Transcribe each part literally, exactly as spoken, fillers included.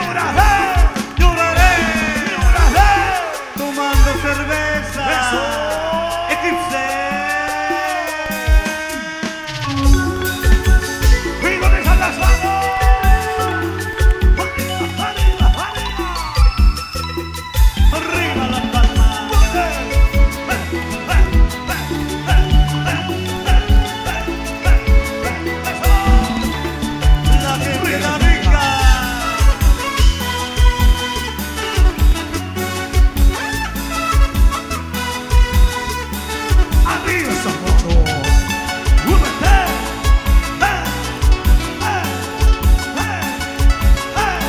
Lloraré, lloraré, lloraré, tomando cerveza. Eso. Eclipse. Y no dejan las manos. Arriba, arriba, arriba. Arriba las palmas. La que la rica. Arriba esa mano. ¡Súbete! ¡Eh! ¡Eh! ¡Eh! ¡Eh!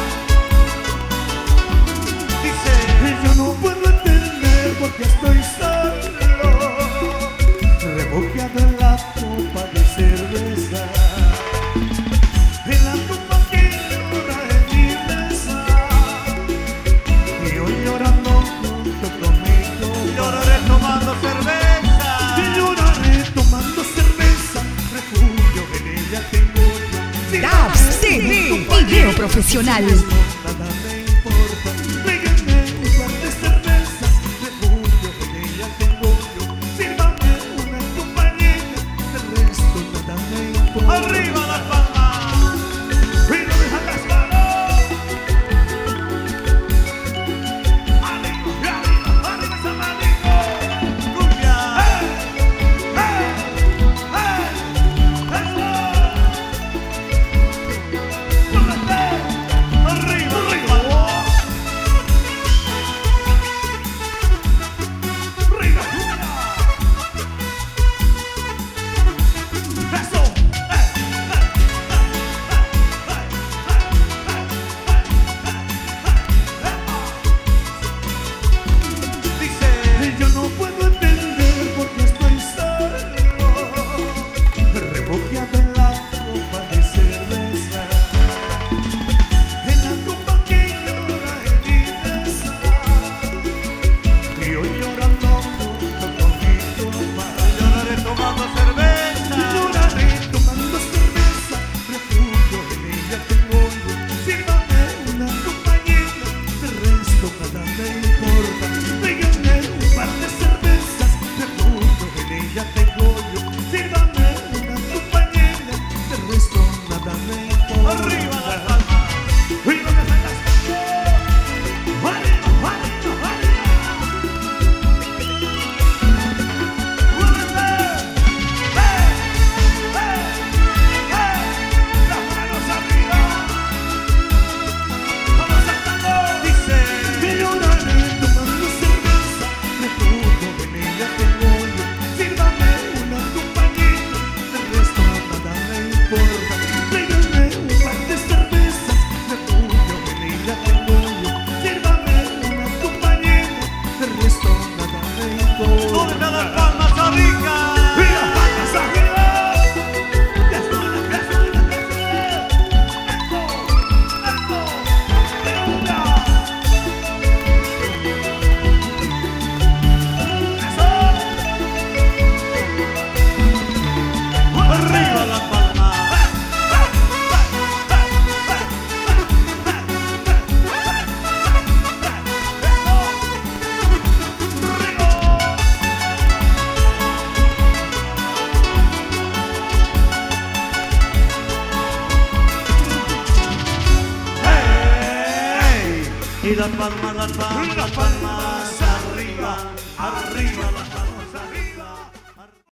Dice: yo no puedo entender por qué estoy solo, refugiado en la copa de cerveza, en la copa que llora en mi mesa, y yo llorando junto conmigo. Lloraré tomando cerveza. Y lloraré tomando cerveza, refugio en ella tengo yo. Dabs C D, video profesional. Nada me importa, péguenme un par de cervezas, refugio en ella tengo yo. Sírvame una compañera, del resto nada me importa. ¡Arriba las palmas! ¡Y no dejan las manos! ¡Arriba, arriba, arriba esa manito! ¡Cumbia! ¡Eh! ¡Eh! ¡Eh! ¡Eso! ¡Súbete! ¡Arriba, arriba! ¡Arriba, arriba! ¡Eso! ¡Eh! Dice: yo no puedo entender por qué estoy solo, refugiado en la copa de cerveza, en la copa que llora en mi mesa, y yo llorando junto con mi copa. Lloraré tomando cerveza. Lloraré tomando cerveza, refugio en ella tengo yo. Sírvame una compañera, del resto nada me importa. Péguenme un par de cervezas, refugio en ella tengo yo. Sírvame una compañera, del resto nada me importa. Arriba las palmas. Y no dejan las manos. Arriba, arriba, arriba. ¡Súbete! ¡Eh! ¡Eh! ¡Eh! ¡Las manos arriba! ¡Vamos saltando! Dice: y lloraré tomando cerveza, refugio en ella tengo yo. Sírvame una compañera, del resto nada me importa. Péguenme un par de cervezas, refugio en ella tengo yo. Sírvame una compañera, del resto nada me importa. ¿Dónde están las palmas arriba? ¡Y las palmas arriba! ¡Ya suena, ya suena, ya suena! ¡Esto! ¡Esto! ¡De una! ¡Eso! ¡Arriba las palmas! ¡Hey! Y las palmas, las palmas, las palmas.